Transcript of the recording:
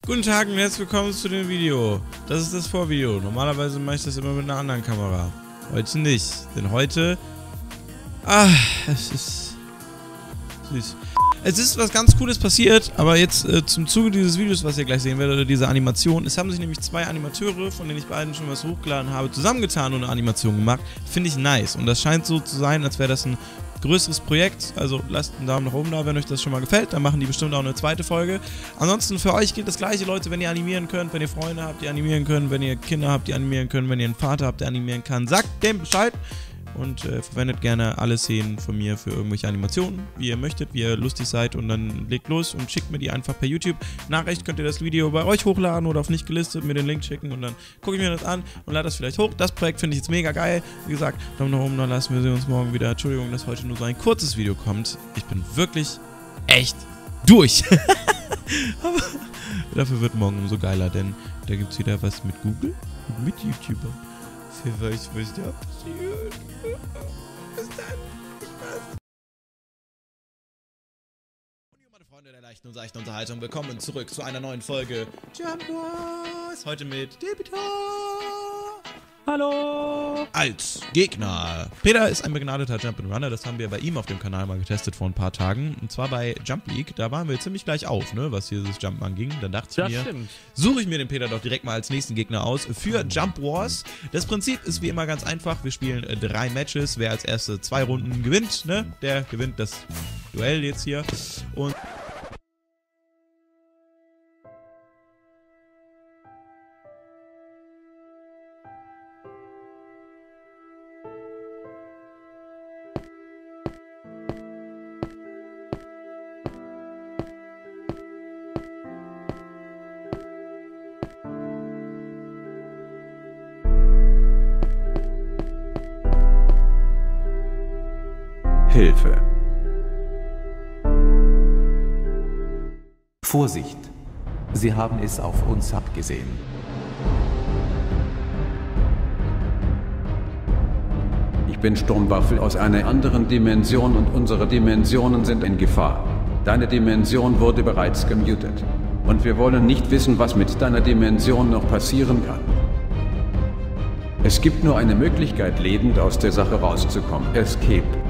Guten Tag und herzlich willkommen zu dem Video. Das ist das Vorvideo. Normalerweise mache ich das immer mit einer anderen Kamera. Heute nicht, denn heute... es ist süß. Es ist was ganz Cooles passiert, aber jetzt zum Zuge dieses Videos, was ihr gleich sehen werdet, oder dieser Animation. Es haben sich nämlich zwei Animateure, von denen ich beiden schon was hochgeladen habe, zusammengetan und eine Animation gemacht. Finde ich nice. Und das scheint so zu sein, als wäre das ein größeres Projekt. Also lasst einen Daumen nach oben da, wenn euch das schon mal gefällt. Dann machen die bestimmt auch eine zweite Folge. Ansonsten für euch gilt das gleiche, Leute, wenn ihr animieren könnt, wenn ihr Freunde habt, die animieren können, wenn ihr Kinder habt, die animieren können, wenn ihr einen Vater habt, der animieren kann, sagt dem Bescheid. Und verwendet gerne alle Szenen von mir für irgendwelche Animationen, wie ihr möchtet, wie ihr lustig seid, und dann legt los und schickt mir die einfach per YouTube. Nachricht könnt ihr das Video bei euch hochladen oder auf nicht gelistet, mir den Link schicken und dann gucke ich mir das an und lade das vielleicht hoch. Das Projekt finde ich jetzt mega geil. Wie gesagt, Daumen nach oben, dann lassen wir uns morgen wieder. Entschuldigung, dass heute nur so ein kurzes Video kommt. Ich bin wirklich echt durch. Aber dafür wird morgen umso geiler, denn da gibt es wieder was mit Google und mit YouTuber. Wer weiß, was da passiert. Bis dann. Spaß. Und meine Freunde der leichten und seichten Unterhaltung, willkommen zurück zu einer neuen Folge Jump Wars. Heute mit Debitor. Hallo! Als Gegner. Peter ist ein begnadeter Jump'n'Runner, das haben wir bei ihm auf dem Kanal mal getestet vor ein paar Tagen. Und zwar bei Jump League, da waren wir ziemlich gleich auf, ne, was dieses Jump anging. Dann dachte ich mir, suche ich mir den Peter doch direkt mal als nächsten Gegner aus für Jump Wars. Das Prinzip ist wie immer ganz einfach, wir spielen 3 Matches, wer als erste 2 Runden gewinnt, ne, der gewinnt das Duell jetzt hier. Und Hilfe. Vorsicht! Sie haben es auf uns abgesehen. Ich bin Sturmwaffel aus einer anderen Dimension und unsere Dimensionen sind in Gefahr. Deine Dimension wurde bereits gemutet. Und wir wollen nicht wissen, was mit deiner Dimension noch passieren kann. Es gibt nur eine Möglichkeit, lebend aus der Sache rauszukommen. Escape.